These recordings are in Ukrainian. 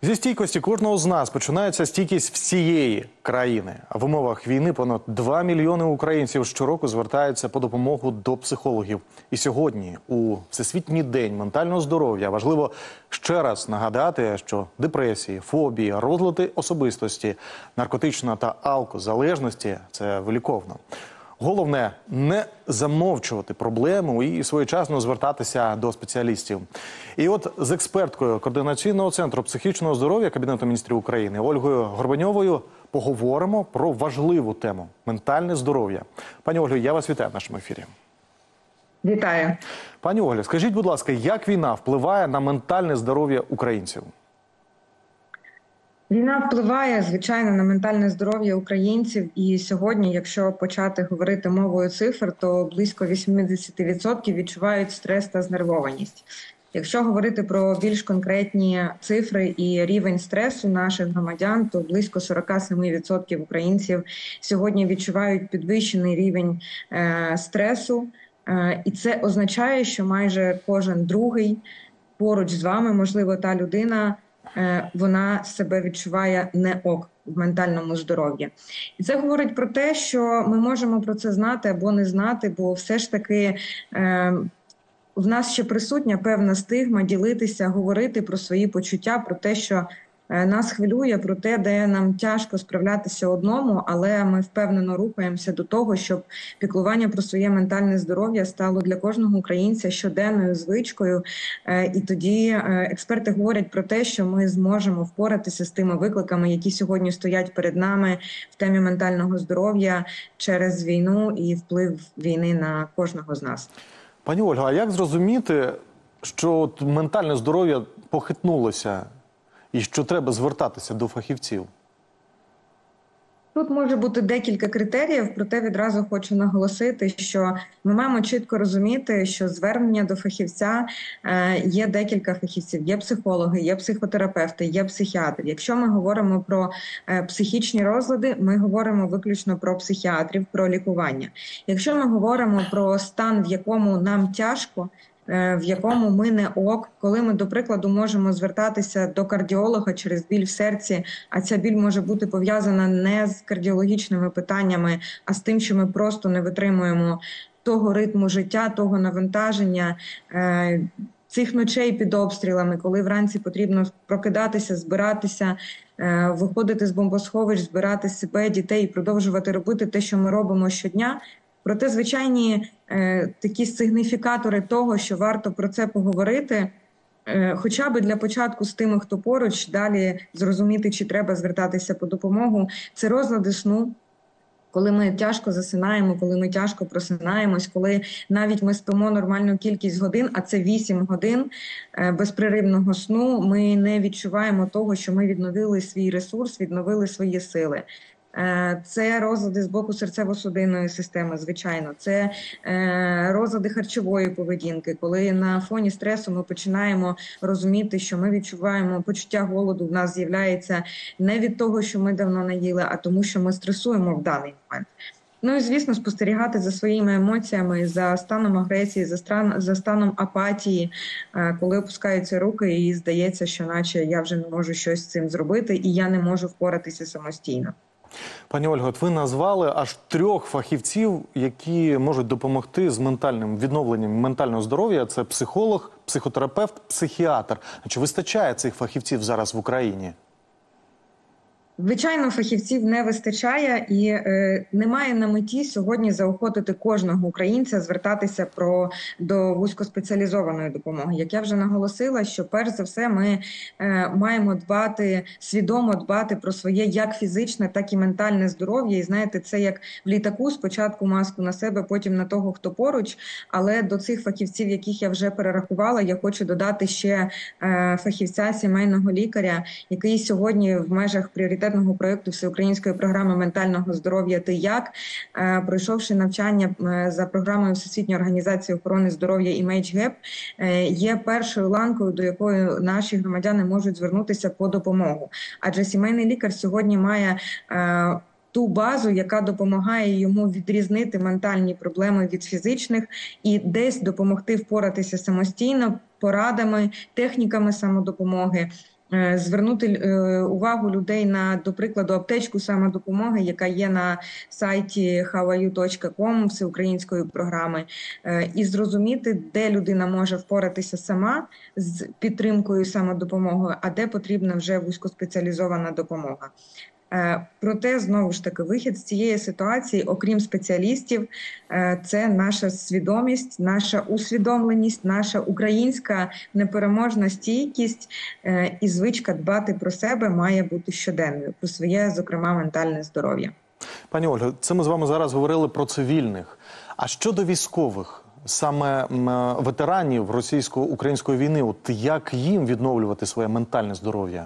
Зі стійкості кожного з нас починається стійкість всієї країни. А в умовах війни понад 2 мільйони українців щороку звертаються по допомогу до психологів. І сьогодні, у Всесвітній день ментального здоров'я, важливо ще раз нагадати, що депресії, фобії, розлади особистості, наркотична та алкозалежності – це виліковно. Головне – не замовчувати проблему і своєчасно звертатися до спеціалістів. І от з експерткою Координаційного центру психічного здоров'я Кабінету міністрів України Ольгою Горбаньовою поговоримо про важливу тему – ментальне здоров'я. Пані Ольго, я вас вітаю в нашому ефірі. Вітаю. Пані Олю, скажіть, будь ласка, як війна впливає на ментальне здоров'я українців? Війна впливає, звичайно, на ментальне здоров'я українців. І сьогодні, якщо почати говорити мовою цифр, то близько 80% відчувають стрес та знервованість. Якщо говорити про більш конкретні цифри і рівень стресу наших громадян, то близько 47% українців сьогодні відчувають підвищений рівень стресу. І це означає, що майже кожен другий поруч з вами, можливо, та людина, вона себе відчуває не ок в ментальному здоров'ї. І це говорить про те, що ми можемо про це знати або не знати, бо все ж таки в нас ще присутня певна стигма ділитися, говорити про свої почуття, про те, що нас хвилює, про те, де нам тяжко справлятися одному, але ми впевнено рухаємося до того, щоб піклування про своє ментальне здоров'я стало для кожного українця щоденною звичкою. І тоді експерти говорять про те, що ми зможемо впоратися з тими викликами, які сьогодні стоять перед нами в темі ментального здоров'я через війну і вплив війни на кожного з нас. Пані Ольга, а як зрозуміти, що ментальне здоров'я похитнулося і що треба звертатися до фахівців? Тут може бути декілька критеріїв, проте відразу хочу наголосити, що ми маємо чітко розуміти, що звернення до фахівця є декілька фахівців. Є психологи, є психотерапевти, є психіатри. Якщо ми говоримо про психічні розлади, ми говоримо виключно про психіатрів, про лікування. Якщо ми говоримо про стан, в якому нам тяжко, в якому ми не ок, коли ми, до прикладу, можемо звертатися до кардіолога через біль в серці, а ця біль може бути пов'язана не з кардіологічними питаннями, а з тим, що ми просто не витримуємо того ритму життя, того навантаження, цих ночей під обстрілами, коли вранці потрібно прокидатися, збиратися, виходити з бомбосховищ, збирати себе, дітей і продовжувати робити те, що ми робимо щодня. Проте звичайні такі сигніфікатори того, що варто про це поговорити, хоча б для початку з тими, хто поруч, далі зрозуміти, чи треба звертатися по допомогу. Це розлади сну, коли ми тяжко засинаємо, коли ми тяжко просинаємось, коли навіть ми спимо нормальну кількість годин, а це 8 годин безперервного сну, ми не відчуваємо того, що ми відновили свій ресурс, відновили свої сили. Це розлади з боку серцево-судинної системи, звичайно. Це розлади харчової поведінки, коли на фоні стресу ми починаємо розуміти, що ми відчуваємо почуття голоду, в нас з'являється не від того, що ми давно не їли, а тому, що ми стресуємо в даний момент. Ну і, звісно, спостерігати за своїми емоціями, за станом агресії, за станом апатії, коли опускаються руки і здається, що наче я вже не можу щось з цим зробити і я не можу впоратися самостійно. Пані Ольго, от ви назвали аж 3 фахівців, які можуть допомогти з ментальним відновленням ментального здоров'я. Це психолог, психотерапевт, психіатр. Чи вистачає цих фахівців зараз в Україні? Звичайно, фахівців не вистачає і немає на меті сьогодні заохотити кожного українця звертатися до вузькоспеціалізованої допомоги. Як я вже наголосила, що перш за все ми маємо свідомо дбати про своє як фізичне, так і ментальне здоров'я. І знаєте, це як в літаку, спочатку маску на себе, потім на того, хто поруч. Але до цих фахівців, яких я вже перерахувала, я хочу додати ще фахівця, сімейного лікаря, який сьогодні в межах пріоритетного проєкту Всеукраїнської програми ментального здоров'я «Ти як?», пройшовши навчання за програмою Всесвітньої організації охорони здоров'я ImageGap, є першою ланкою, до якої наші громадяни можуть звернутися по допомогу. Адже сімейний лікар сьогодні має ту базу, яка допомагає йому відрізнити ментальні проблеми від фізичних і десь допомогти впоратися самостійно порадами, техніками самодопомоги. звернути увагу людей на, до прикладу, аптечку самодопомоги, яка є на сайті howayu.com всеукраїнської програми, і зрозуміти, де людина може впоратися сама з підтримкою самодопомоги, а де потрібна вже вузькоспеціалізована допомога. Проте, знову ж таки, вихід з цієї ситуації, окрім спеціалістів, це наша свідомість, наша усвідомленість, наша українська непереможна стійкість і звичка дбати про себе має бути щоденною, про своє, зокрема, ментальне здоров'я. Пані Ольго, це ми з вами зараз говорили про цивільних. А щодо військових, саме ветеранів російсько-української війни, от як їм відновлювати своє ментальне здоров'я?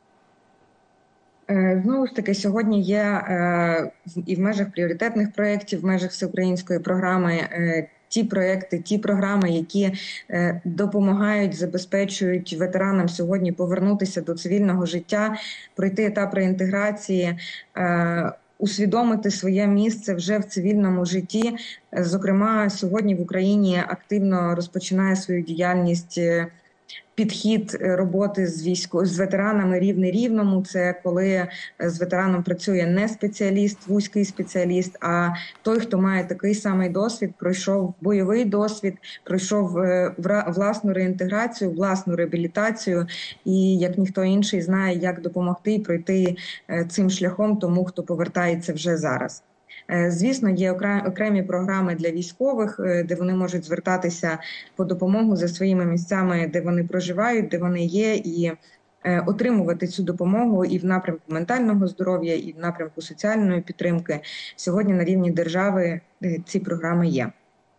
Знову ж таки, сьогодні є і в межах пріоритетних проєктів, в межах всеукраїнської програми ті проєкти, ті програми, які допомагають, забезпечують ветеранам сьогодні повернутися до цивільного життя, пройти етап реінтеграції, усвідомити своє місце вже в цивільному житті. Зокрема, сьогодні в Україні активно розпочинає свою діяльність підхід роботи з ветеранами рівний рівному. Це коли з ветераном працює не спеціаліст, вузький спеціаліст, а той, хто має такий самий досвід, пройшов бойовий досвід, пройшов власну реінтеграцію, власну реабілітацію і, як ніхто інший, знає, як допомогти і пройти цим шляхом тому, хто повертається вже зараз. Звісно, є окремі програми для військових, де вони можуть звертатися по допомогу за своїми місцями, де вони проживають, де вони є, і отримувати цю допомогу і в напрямку ментального здоров'я, і в напрямку соціальної підтримки. Сьогодні на рівні держави ці програми є.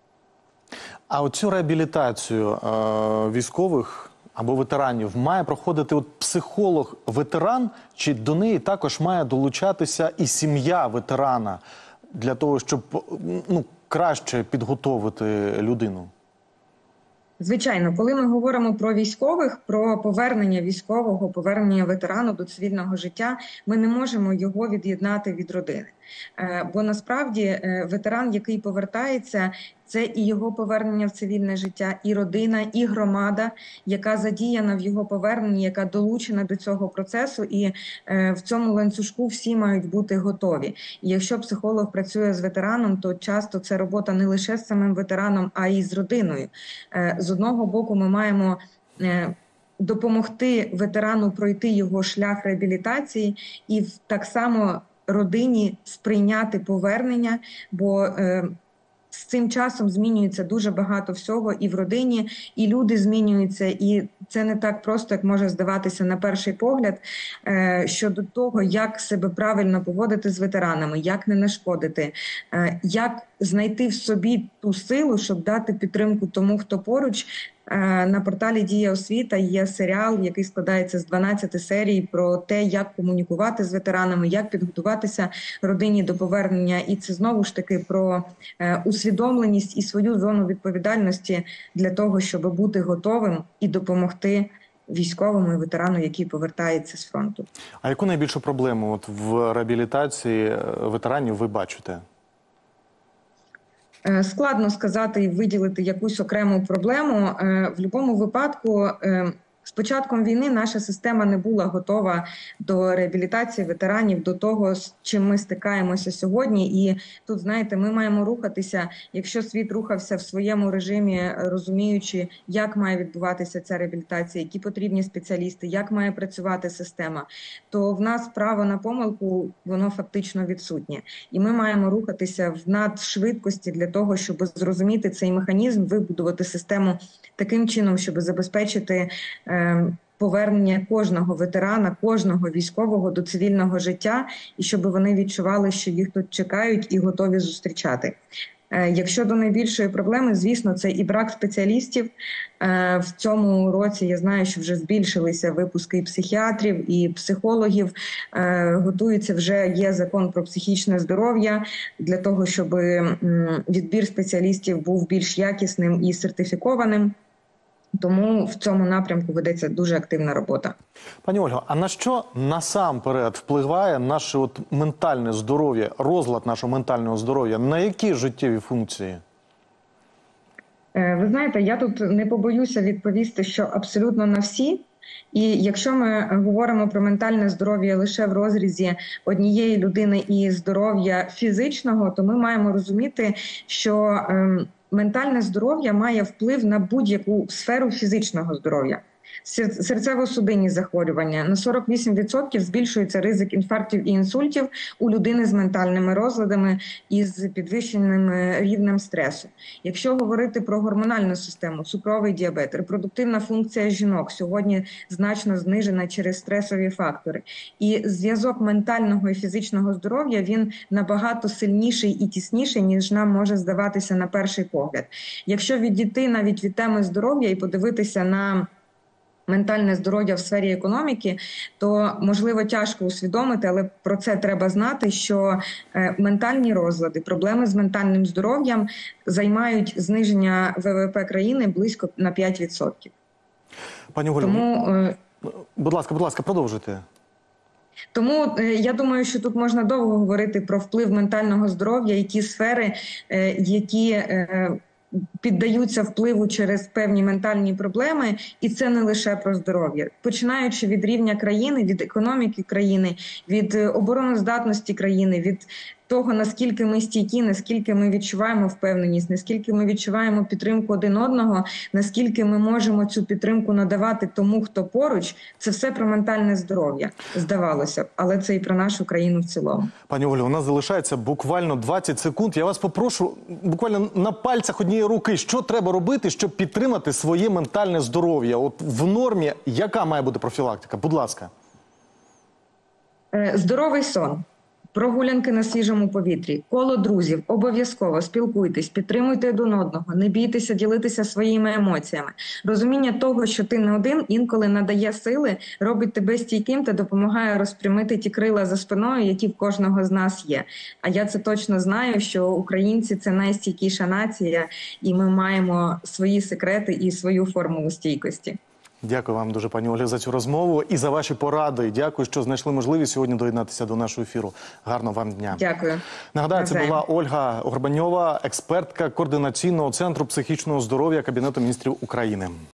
А оцю реабілітацію військових або ветеранів має проходити психолог-ветеран, чи до неї також має долучатися і сім'я ветерана для того, щоб краще підготовити людину? Звичайно, коли ми говоримо про військових, про повернення військового, повернення ветерану до цивільного життя, ми не можемо його від'єднати від родини. Бо насправді ветеран, який повертається, це і його повернення в цивільне життя, і родина, і громада, яка задіяна в його поверненні, яка долучена до цього процесу, і в цьому ланцюжку всі мають бути готові. І якщо психолог працює з ветераном, то часто це робота не лише з самим ветераном, а й з родиною. З одного боку ми маємо допомогти ветерану пройти його шлях реабілітації і так само родині сприйняти повернення, бо з цим часом змінюється дуже багато всього і в родині, і люди змінюються, і це не так просто, як може здаватися на перший погляд, щодо того, як себе правильно поводити з ветеранами, як не нашкодити, як знайти в собі ту силу, щоб дати підтримку тому, хто поруч. На порталі «Дія освіта» є серіал, який складається з 12 серій про те, як комунікувати з ветеранами, як підготуватися родині до повернення. І це знову ж таки про усвідомленість і свою зону відповідальності для того, щоб бути готовим і допомогти військовому і ветерану, який повертається з фронту. А яку найбільшу проблему в реабілітації ветеранів ви бачите? Складно сказати і виділити якусь окрему проблему. В будь-якому випадку, з початком війни наша система не була готова до реабілітації ветеранів, до того, з чим ми стикаємося сьогодні. І тут, знаєте, ми маємо рухатися, якщо світ рухався в своєму режимі, розуміючи, як має відбуватися ця реабілітація, які потрібні спеціалісти, як має працювати система, то в нас право на помилку, воно фактично відсутнє. І ми маємо рухатися в надшвидкості для того, щоб зрозуміти цей механізм, вибудувати систему таким чином, щоб забезпечити повернення кожного ветерана, кожного військового до цивільного життя, і щоб вони відчували, що їх тут чекають і готові зустрічати. Якщо до найбільшої проблеми, звісно, це і брак спеціалістів. В цьому році я знаю, що вже збільшилися випуски і психіатрів, і психологів. Готується вже, є закон про психічне здоров'я для того, щоб відбір спеціалістів був більш якісним і сертифікованим. Тому в цьому напрямку ведеться дуже активна робота. Пані Ольго, а на що насамперед впливає наше ментальне здоров'я, розлад нашого ментального здоров'я? На які життєві функції? Ви знаєте, я тут не побоюся відповісти, що абсолютно на всі. І якщо ми говоримо про ментальне здоров'я лише в розрізі однієї людини і здоров'я фізичного, то ми маємо розуміти, що ментальне здоров'я має вплив на будь-яку сферу фізичного здоров'я. Серцево-судинні захворювання на 48% збільшується ризик інфарктів і інсультів у людини з ментальними розладами і з підвищеним рівнем стресу. Якщо говорити про гормональну систему, цукровий діабет, репродуктивна функція жінок сьогодні значно знижена через стресові фактори. І зв'язок ментального і фізичного здоров'я, він набагато сильніший і тісніший, ніж нам може здаватися на перший погляд. Якщо відійти навіть від теми здоров'я і подивитися на ментальне здоров'я в сфері економіки, то, можливо, тяжко усвідомити, але про це треба знати, що ментальні розлади, проблеми з ментальним здоров'ям займають зниження ВВП країни близько на 5%. Пані Олю, будь ласка, продовжуйте. Тому я думаю, що тут можна довго говорити про вплив ментального здоров'я і ті сфери, які піддаються впливу через певні ментальні проблеми, і це не лише про здоров'я. Починаючи від рівня країни, від економіки країни, від обороноздатності країни, від того, наскільки ми стійкі, наскільки ми відчуваємо впевненість, наскільки ми відчуваємо підтримку один одного, наскільки ми можемо цю підтримку надавати тому, хто поруч, це все про ментальне здоров'я, здавалося б, але це і про нашу країну в цілому. Пані Олю, у нас залишається буквально 20 секунд. Я вас попрошу буквально на пальцях однієї руки, що треба робити, щоб підтримати своє ментальне здоров'я? От в нормі, яка має бути профілактика? Будь ласка. Здоровий сон. Прогулянки на свіжому повітрі, коло друзів, обов'язково спілкуйтесь, підтримуйте один одного, не бійтеся ділитися своїми емоціями. Розуміння того, що ти не один, інколи надає сили, робить тебе стійким та допомагає розпрямити ті крила за спиною, які в кожного з нас є. А я це точно знаю, що українці – це найстійкіша нація, і ми маємо свої секрети і свою формулу стійкості. Дякую вам дуже, пані Олі, за цю розмову і за ваші поради. Дякую, що знайшли можливість сьогодні доєднатися до нашого ефіру. Гарного вам дня. Дякую. Нагадаю, це була Ольга Горбаньова, експертка Координаційного центру психічного здоров'я Кабінету міністрів України.